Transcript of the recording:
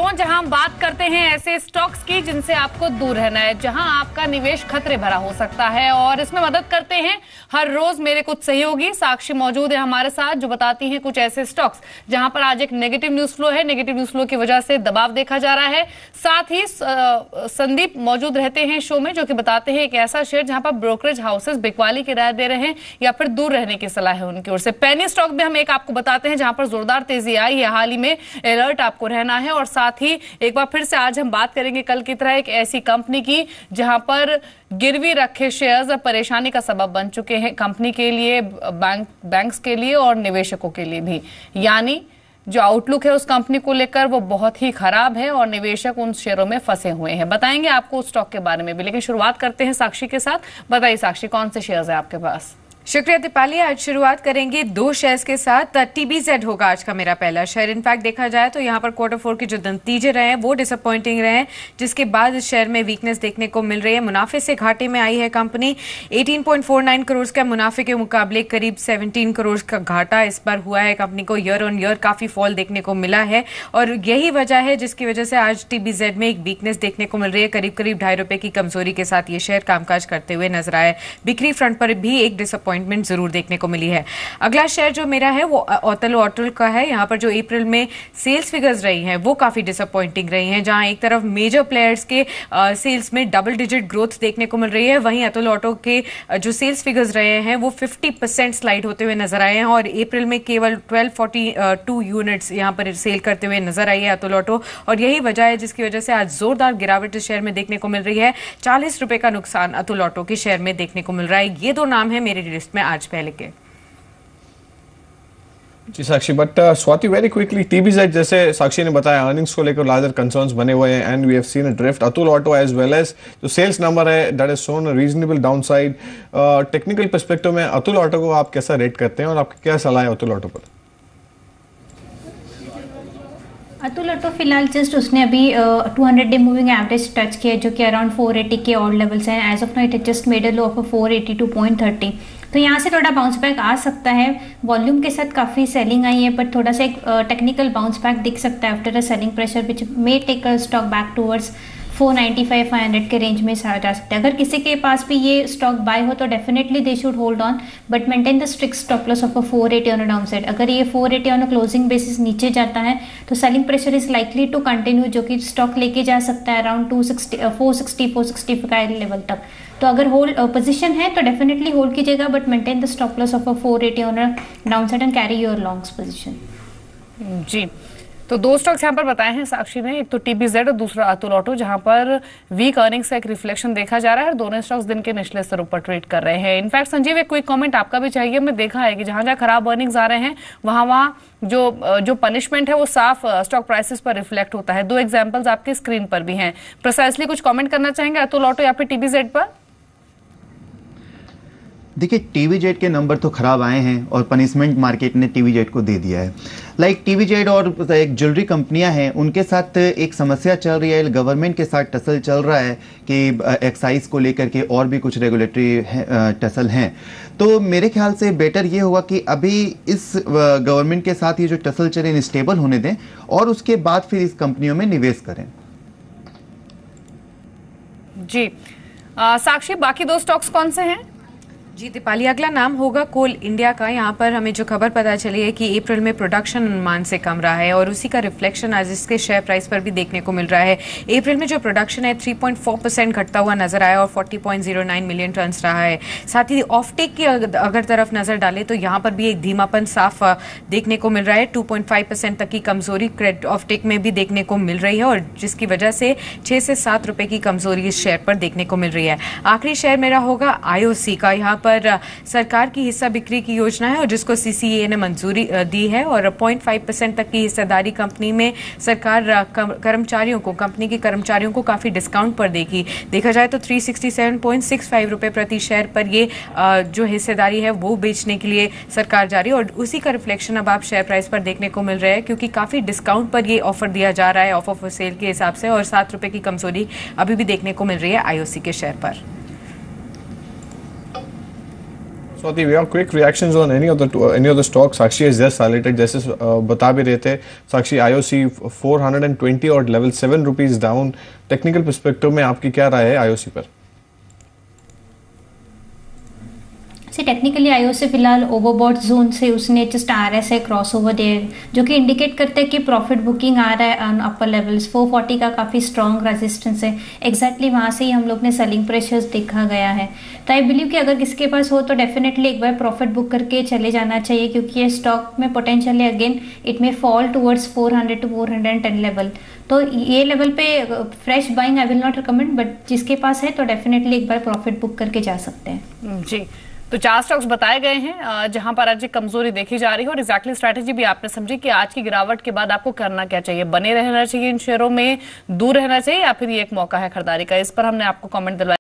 Show जहां हम बात करते हैं ऐसे स्टॉक्स की जिनसे आपको दूर रहना है, जहां आपका निवेश खतरे भरा हो सकता है। और इसमें मदद करते हैं हर रोज मेरे कुछ सहयोगी। साक्षी मौजूद है हमारे साथ जो बताती हैं कुछ ऐसे स्टॉक्स जहां पर आज एक नेगेटिव न्यूज फ्लो है, नेगेटिव न्यूज फ्लो की वजह से दबाव देखा जा रहा है। साथ ही संदीप मौजूद रहते हैं शो में जो कि बताते हैं एक ऐसा शेयर जहां पर ब्रोकरेज हाउसेस बिकवाली की राय दे रहे हैं या फिर दूर रहने की सलाह है उनकी ओर से। पेनी स्टॉक भी हम एक आपको बताते हैं जहां पर जोरदार तेजी आई है, हाल ही में अलर्ट आपको रहना है। और साथ ही एक बार फिर से आज हम बात करेंगे कल की तरह एक ऐसी कंपनी की जहां पर गिरवी रखे शेयर्स परेशानी का सबब बन चुके हैं कंपनी के लिए, बैंक्स के लिए और निवेशकों के लिए भी। यानी जो आउटलुक है उस कंपनी को लेकर वो बहुत ही खराब है और निवेशक उन शेयरों में फंसे हुए हैं। बताएंगे आपको उस स्टॉक के बारे में भी, लेकिन शुरुआत करते हैं साक्षी के साथ। बताइए साक्षी, कौन से शेयर्स है आपके पास? शुक्रिया दीपाली। आज शुरुआत करेंगे दो शेयर्स के साथ। टीबीजेड होगा आज का मेरा पहला शेयर। इनफैक्ट देखा जाए तो यहाँ पर Q4 के जो नतीजे रहे हैं वो डिसअपॉइंटिंग रहे हैं, जिसके बाद इस शेयर में वीकनेस देखने को मिल रही है। मुनाफे से घाटे में आई है कंपनी। 18.49 करोड़ का मुनाफे के मुकाबले करीब 17 करोड़ का घाटा इस बार हुआ है कंपनी को। ईयर ऑन ईयर काफी फॉल देखने को मिला है और यही वजह है जिसकी वजह से आज टीबीजेड में एक वीकनेस देखने को मिल रही है। करीब करीब ₹2.5 की कमजोरी के साथ ये शेयर कामकाज करते हुए नजर आए। बिक्री फ्रंट पर भी एक डिसअपॉइंटमेंट जरूर देखने को मिली है। अगला शेयर जो मेरा है वो अतुल का है। यहाँ पर जो अप्रैल में सेल्स फिगर्स रही हैं वो काफी डिसअपॉइंटिंग रही हैं, जहां एक तरफ मेजर प्लेयर्स के सेल्स में डबल डिजिट ग्रोथ देखने को मिल रही है, वहीं अतुल ऑटो के जो सेल्स फिगर्स रहे हैं वो 50% स्लाइड होते हुए नजर आए हैं और अप्रैल में केवल 1242 यूनिट्स यहाँ पर सेल करते हुए नजर आई है अतुल ऑटो। और यही वजह है जिसकी वजह से आज जोरदार गिरावट इस शेयर में देखने को मिल रही है। ₹40 का नुकसान अतुल ऑटो के शेयर में देखने को मिल रहा है। ये दो नाम है मेरी लिस्ट में आज पहले के। जी Sakshi, but Swati very quickly, TBZ जैसे साक्षी ने बताया अर्निंग्स को लेकर लार्जर कंसर्न्स बने हुए हैं and we have seen a drift. Atul Auto as well as जो सेल्स नंबर है that is shown a reasonable downside. Technical perspective में अतुल ऑटो को आप कैसा रेट करते हैं और आपकी क्या सलाह है अतुल ऑटो पर? अतुल ऑटो फिलहाल जस्ट उसने अभी 200 डे मूविंग एवरेज टच किया जो कि अराउंड 480 के ऑड लेवल्स हैं। As of now it just made a low of 482.30, तो यहाँ से थोड़ा बाउंस बैक आ सकता है। वॉल्यूम के साथ काफ़ी सेलिंग आई है बट थोड़ा सा एक टेक्निकल बाउंस बैक दिख सकता है after a selling pressure which may take a stock back towards 495-500 के रेंज में जा सकते हैं। अगर किसी के पास भी ये स्टॉक बाय हो तो definitely they should hold on but maintain the strict stop loss of 480 on a down side. अगर ये 480 ऑन अ क्लोजिंग बेसिस नीचे जाता है तो selling pressure is likely to continue, जो कि स्टॉक लेके जा सकता है अराउंड 460 का लेवल तक। तो अगर होल्ड पोजीशन है तो डेफिनेटली होल्ड कीजिएगा but maintain the stop loss of 480 on a down side and carry your longs position. जी, तो दो स्टॉक्स यहाँ पर बताए हैं साक्षी ने, एक तो टीबीजेड और दूसरा अतुल ऑटो, जहां पर वीक अर्निंग्स का एक रिफ्लेक्शन देखा जा रहा है और दोनों स्टॉक्स दिन के निचले स्तरों पर ट्रेड कर रहे हैं। इनफैक्ट संजीव, एक क्विक कमेंट आपका भी चाहिए। हमने देखा है कि जहां जहां खराब अर्निंग्स आ रहे हैं वहां जो पनिशमेंट है वो साफ स्टॉक प्राइसेस पर रिफ्लेक्ट होता है। दो एग्जाम्पल्स आपके स्क्रीन पर भी हैं। प्रिसाइसली कुछ कॉमेंट करना चाहेंगे अतुल ऑटो या फिर टीबीजेड पर? देखिए, टीबीजेड के नंबर तो खराब आए हैं और पनिशमेंट मार्केट ने टीबीजेड को दे दिया है। लाइक टीबीजेड और एक ज्वेलरी कंपनियां हैं उनके साथ एक समस्या चल रही है, गवर्नमेंट के साथ टसल चल रहा है कि एक्साइज को लेकर के और भी कुछ रेगुलेटरी टसल हैं। तो मेरे ख्याल से बेटर ये होगा कि अभी इस गवर्नमेंट के साथ ये जो टसल चले स्टेबल होने दें और उसके बाद फिर इस कंपनियों में निवेश करें। जी साक्षी, बाकी दो स्टॉक्स कौन से हैं? जी दीपाली, अगला नाम होगा कोल इंडिया का। यहाँ पर हमें जो खबर पता चली है कि अप्रैल में प्रोडक्शन अनुमान से कम रहा है और उसी का रिफ्लेक्शन आज इसके शेयर प्राइस पर भी देखने को मिल रहा है। अप्रैल में जो प्रोडक्शन है 3.4% घटता हुआ नजर आया और 40.09 मिलियन टन रहा है। साथ ही ऑफटेक की अगर तरफ नजर डालें तो यहाँ पर भी एक धीमापन साफ देखने को मिल रहा है। 2.5% तक की कमजोरी क्रेडिट ऑफटेक में भी देखने को मिल रही है और जिसकी वजह से 6 से 7 रुपए की कमजोरी इस शेयर पर देखने को मिल रही है। आखिरी शेयर मेरा होगा आईओसी का। यहाँ पर सरकार की हिस्सा बिक्री की योजना है और जिसको सीसीए ने मंजूरी दी है और 0.5% तक की हिस्सेदारी कंपनी में सरकार कंपनी के कर्मचारियों को काफी डिस्काउंट पर देगी। देखा जाए तो 367.65 रुपए प्रति शेयर पर ये जो हिस्सेदारी है वो बेचने के लिए सरकार जा रही है और उसी का रिफ्लेक्शन अब आप शेयर प्राइस पर देखने को मिल रहा है क्योंकि काफी डिस्काउंट पर ये ऑफर दिया जा रहा है ऑफर फॉर सेल के हिसाब से और 7 रुपए की कमजोरी अभी भी देखने को मिल रही है आईओसी के शेयर पर। Swati, we have quick reactions on any of the stocks. Sakshi has just highlighted, जैसे बता भी रहे थे साक्षी, IOC 420 और level 7 rupees down. Technical perspective में आपकी क्या राय है IOC पर? टेक्निकली IOC फिलहाल ओवरबॉट जोन से उसने just RSI cross over there, जो कि इंडिकेट करते हैं कि प्रॉफिट बुकिंग आ रहा है ऑन अपर लेवल्स। 440 का काफ़ी स्ट्रॉन्ग रेजिस्टेंस है, एग्जैक्टली वहाँ से ही हम लोग ने सेलिंग प्रेशर्स देखा गया है। तो आई बिलीव कि अगर किसके पास हो तो डेफिनेटली एक बार प्रॉफिट बुक करके चले जाना चाहिए, क्योंकि ये स्टॉक में पोटेंशियली अगेन इट में फॉल टुवर्ड्स 400 to 410 लेवल। तो ये लेवल पे fresh buying I will not recommend, but जिसके पास है तो डेफिनेटली एक बार प्रॉफिट बुक करके जा सकते हैं। जी, तो 4 स्टॉक्स बताए गए हैं जहां पर आज कमजोरी देखी जा रही है, और एग्जैक्टली स्ट्रैटेजी भी आपने समझी कि आज की गिरावट के बाद आपको करना क्या चाहिए, बने रहना चाहिए इन शेयरों में, दूर रहना चाहिए, या फिर ये एक मौका है खरीदारी का। इस पर हमने आपको कमेंट दिलवाया।